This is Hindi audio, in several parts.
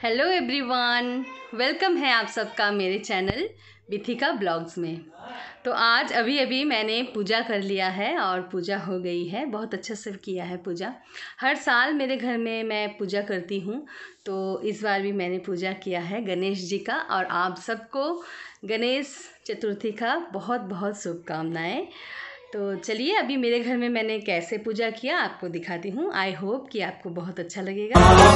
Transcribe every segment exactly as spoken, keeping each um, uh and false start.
हेलो एवरीवन, वेलकम है आप सबका मेरे चैनल विथिका ब्लॉग्स में। तो आज अभी अभी मैंने पूजा कर लिया है और पूजा हो गई है। बहुत अच्छा से किया है पूजा। हर साल मेरे घर में मैं पूजा करती हूँ, तो इस बार भी मैंने पूजा किया है गणेश जी का। और आप सबको गणेश चतुर्थी का बहुत बहुत शुभकामनाएं। तो चलिए अभी मेरे घर में मैंने कैसे पूजा किया आपको दिखाती हूँ। आई होप कि आपको बहुत अच्छा लगेगा।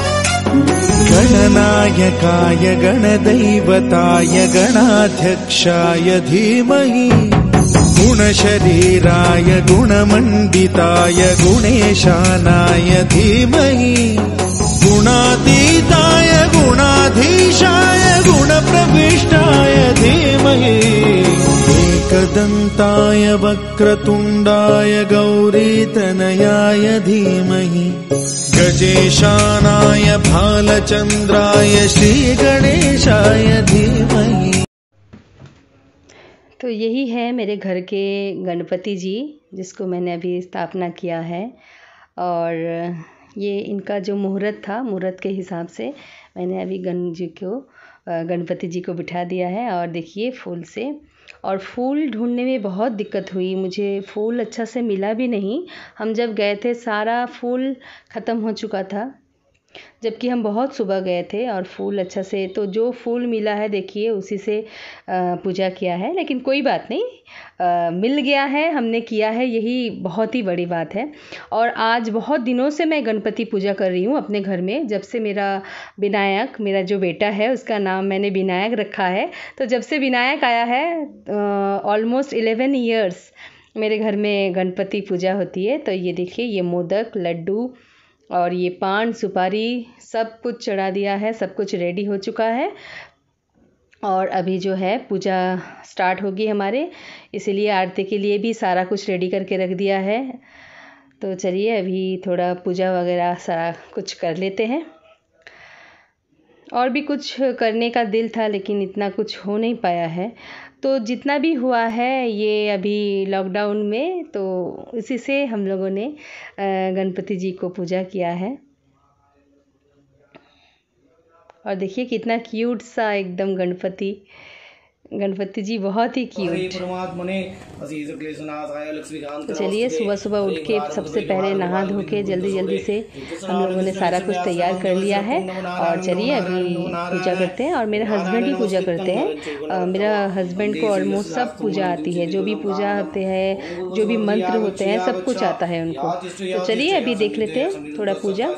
गणनायकाय गणदैवताय गणाध्यक्षाय धीमहि गुणशरीराय गुणमण्डिताय गुणेशानाय धीमहि गुणातीताय गुणाधीशाय गुणप्रविष्टाय धीमहि एकदन्ताय वक्रतुण्डाय गौरीतनयाय धीमहि गजेशानाय भालचन्द्राय श्रीगणेशाय धीमहि। तो यही है मेरे घर के गणपति जी, जिसको मैंने अभी स्थापना किया है। और ये इनका जो मुहूर्त था, मुहूर्त के हिसाब से मैंने अभी गण जी को गणपति जी को बिठा दिया है। और देखिए फूल से, और फूल ढूंढने में बहुत दिक्कत हुई मुझे। फूल अच्छा से मिला भी नहीं। हम जब गए थे सारा फूल ख़त्म हो चुका था, जबकि हम बहुत सुबह गए थे। और फूल अच्छा से, तो जो फूल मिला है देखिए उसी से पूजा किया है। लेकिन कोई बात नहीं, आ, मिल गया है, हमने किया है, यही बहुत ही बड़ी बात है। और आज बहुत दिनों से मैं गणपति पूजा कर रही हूँ अपने घर में। जब से मेरा विनायक, मेरा जो बेटा है उसका नाम मैंने विनायक रखा है। तो जब से विनायक आया है ऑलमोस्ट इलेवन ईयर्स मेरे घर में गणपति पूजा होती है। तो ये देखिए, ये मोदक, लड्डू और ये पान सुपारी सब कुछ चढ़ा दिया है, सब कुछ रेडी हो चुका है। और अभी जो है पूजा स्टार्ट होगी हमारे, इसीलिए आरती के लिए भी सारा कुछ रेडी करके रख दिया है। तो चलिए अभी थोड़ा पूजा वगैरह सारा कुछ कर लेते हैं। और भी कुछ करने का दिल था, लेकिन इतना कुछ हो नहीं पाया है। तो जितना भी हुआ है ये अभी लॉकडाउन में, तो इसी से हम लोगों ने गणपति जी को पूजा किया है। और देखिए कितना क्यूट सा एकदम गणपति गणपति जी, बहुत ही क्यूट। तो चलिए सुबह सुबह उठ के सबसे पहले नहा धो के जल्दी जल्दी से हम लोगों ने सारा कुछ तैयार कर लिया है। और चलिए अभी पूजा करते हैं। और मेरे हस्बैंड ही पूजा करते हैं। मेरा हस्बैंड को ऑलमोस्ट सब पूजा आती है, जो भी पूजा होते हैं, जो भी मंत्र होते हैं, सब कुछ आता है उनको। तो चलिए अभी देख लेते हैं थोड़ा पूजा।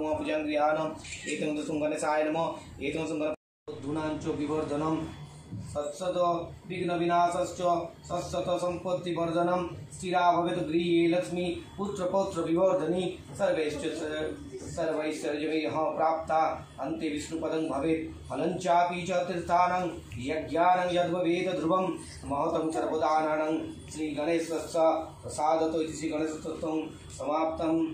सत्सत विघ्न विनाशश्च सत्सत संपत्ति वर्धनम स्थिरा भवेत् गृहे लक्ष्मी पुत्र पौत्र विवर्धनी सर्वैश्च सर्वैश्वर्यमेह प्राप्ता अन्ते विष्णुपदं भवेत् फलं चापि च तीर्थानां यज्ञानां यद्भवेत् ध्रुवं महतं सर्वदानानां श्रीगणेशस्य प्रसादतो इति श्रीगणेशस्तोत्रं समाप्तम्।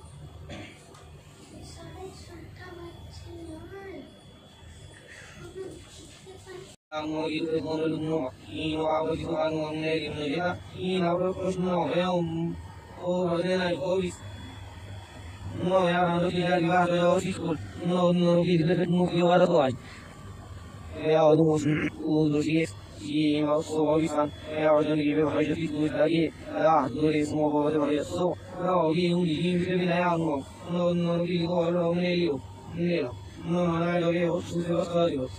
Amo itu kono ino abo itu anu amne ino ya ino abo kono ya um o rodena ovis no ya no dia dia ya ovis no no dia dia no dia wala ko ai ya o no o do dia e ma so ovis an ya o do dia be vai dia ko da ye ya do dia mo bo de vai so no dia un dia dia be ya no no no dia ko lo ne yo ne no na do dia o su de ko yo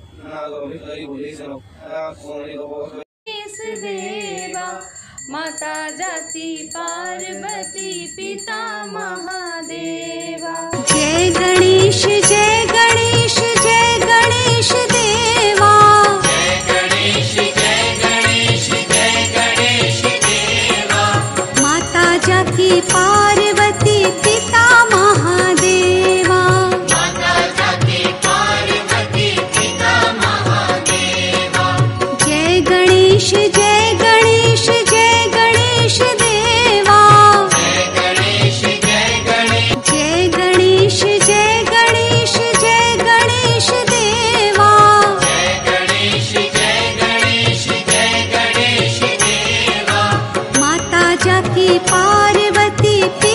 देवा माता जाति पार्वती पिता महादेवा। जय गणेश जय गणेश जय गणेश देवा। जय गणेश जय गणेश जय गणेश देवा। माता जाति पार्वती पिता महादेवा। माता जाति पार्वती पिता महादेवा। जय गणेश जय गणेश जय गणेश देवा। जय गणेश जय गणेश जय गणेश जय गणेश जय गणेश देवा। जय गणेश जय गणेश जय गणेश देवा। माता जाति पार्वती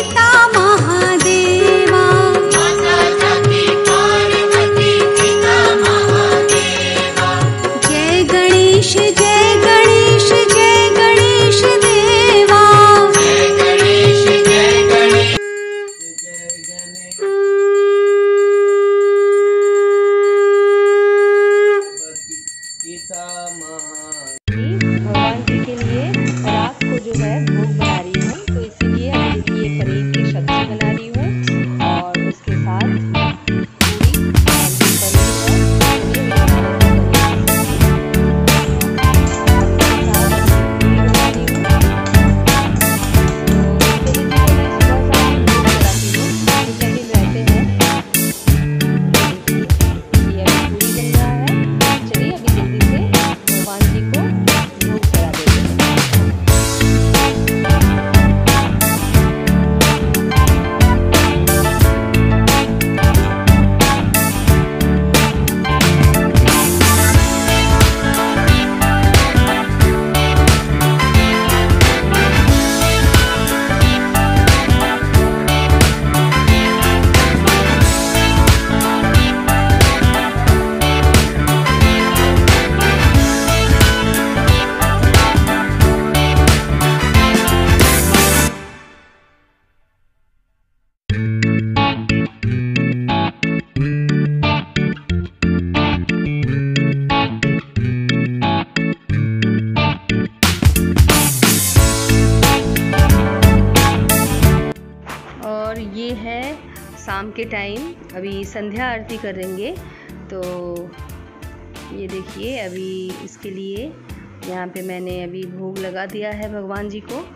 शाम के टाइम अभी संध्या आरती करेंगे। तो ये देखिए अभी इसके लिए यहाँ पे मैंने अभी भोग लगा दिया है भगवान जी को।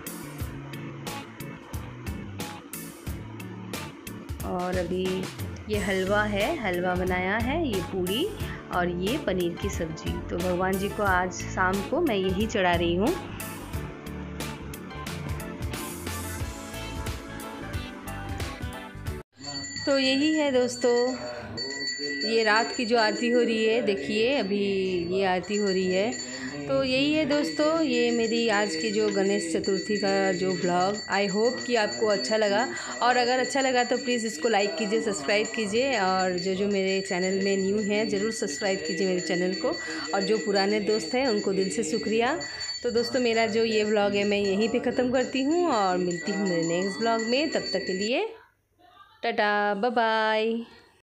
और अभी ये हलवा है, हलवा बनाया है, ये पूड़ी और ये पनीर की सब्जी। तो भगवान जी को आज शाम को मैं यही चढ़ा रही हूँ। तो यही है दोस्तों, ये रात की जो आरती हो रही है, देखिए अभी ये आरती हो रही है। तो यही है दोस्तों, ये मेरी आज की जो गणेश चतुर्थी का जो ब्लॉग, आई होप कि आपको अच्छा लगा। और अगर अच्छा लगा तो प्लीज़ इसको लाइक कीजिए, सब्सक्राइब कीजिए। और जो जो मेरे चैनल में न्यू हैं ज़रूर सब्सक्राइब कीजिए मेरे चैनल को। और जो पुराने दोस्त हैं उनको दिल से शुक्रिया। तो दोस्तों मेरा जो ये ब्लॉग है मैं यहीं पे ख़त्म करती हूँ और मिलती हूँ मेरे नेक्स्ट ब्लॉग में। तब तक के लिए टाटा, बाय बाय।